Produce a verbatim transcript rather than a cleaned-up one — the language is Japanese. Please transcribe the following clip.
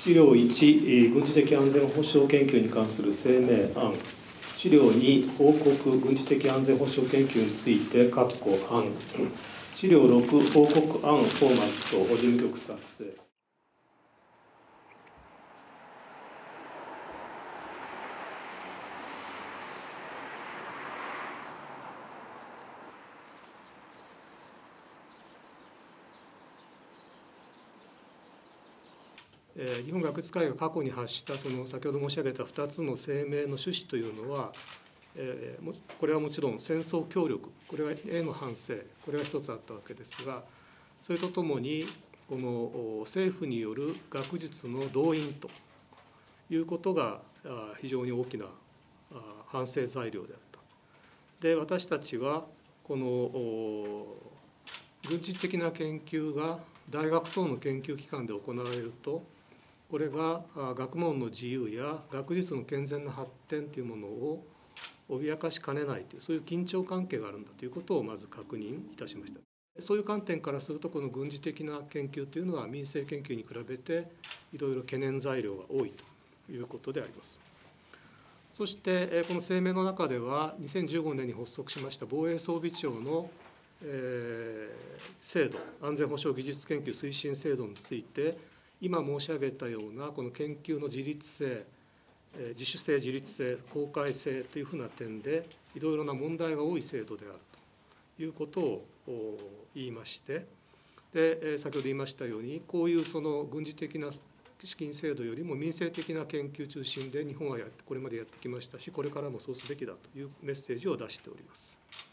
資料いち、軍事的安全保障研究に関する声明案。資料に、報告軍事的安全保障研究について、括弧案。資料ろく、報告案フォーマット、事務局作成。日本学術会が過去に発したその先ほど申し上げたふたつの声明の趣旨というのは、えー、これはもちろん戦争協力、これへの反省、これが一つあったわけですが、それとともに、この政府による学術の動員ということが非常に大きな反省材料であった。で、私たちは、この軍事的な研究が大学等の研究機関で行われると、これが学問の自由や学術の健全な発展というものを脅かしかねないという、そういう緊張関係があるんだということをまず確認いたしました。そういう観点からすると、この軍事的な研究というのは民生研究に比べていろいろ懸念材料が多いということであります。そしてこの声明の中では、にせんじゅうごねんに発足しました防衛装備庁の制度、安全保障技術研究推進制度について、今申し上げたようなこの研究の自律性、自主性、自律性、公開性というふうな点で、いろいろな問題が多い制度であるということを言いまして、で先ほど言いましたように、こういうその軍事的な資金制度よりも民生的な研究中心で日本はやってこれまでやってきましたし、これからもそうすべきだというメッセージを出しております。